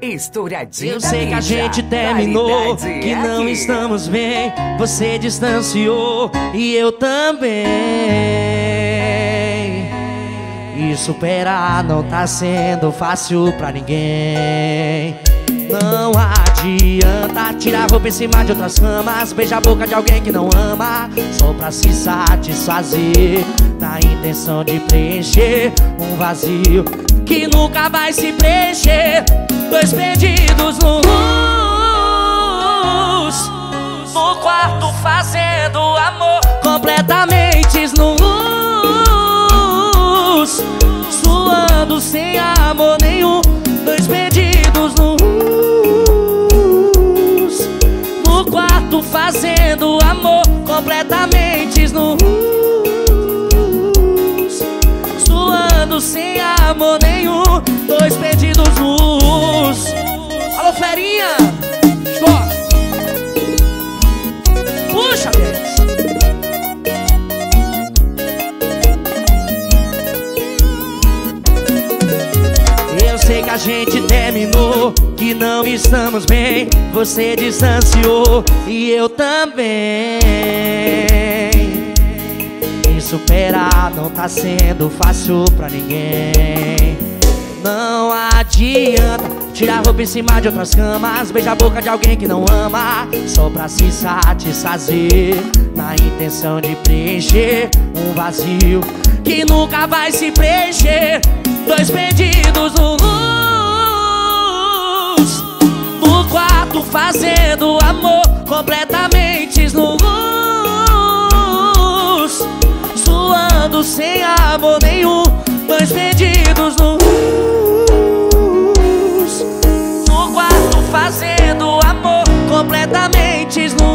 Estouradinho. Eu sei que a gente terminou, que não estamos bem. Você distanciou e eu também. E superar não tá sendo fácil pra ninguém. Não adianta tirar a roupa em cima de outras camas, beijar a boca de alguém que não ama, só pra se satisfazer, na intenção de preencher um vazio que nunca vai se preencher. Dois perdidos no luz, no quarto fazendo amor, completamente nus, suando sem amor nenhum. Dois perdidos no luz, no quarto fazendo amor, completamente nus, suando sem amor nenhum. Dois perdidos nus. Alô, ferinha, puxa, Deus. Eu sei que a gente terminou, que não estamos bem. Você distanciou e eu também. E superar não tá sendo fácil pra ninguém. Não adianta tirar a roupa em cima de outras camas, beijar a boca de alguém que não ama, só pra se satisfazer, na intenção de preencher um vazio que nunca vai se preencher. Dois perdidos no luz, no quarto fazendo amor, completamente nus, suando sem amor nenhum. Dois perdidos no luz, no quarto fazendo amor, completamente nus,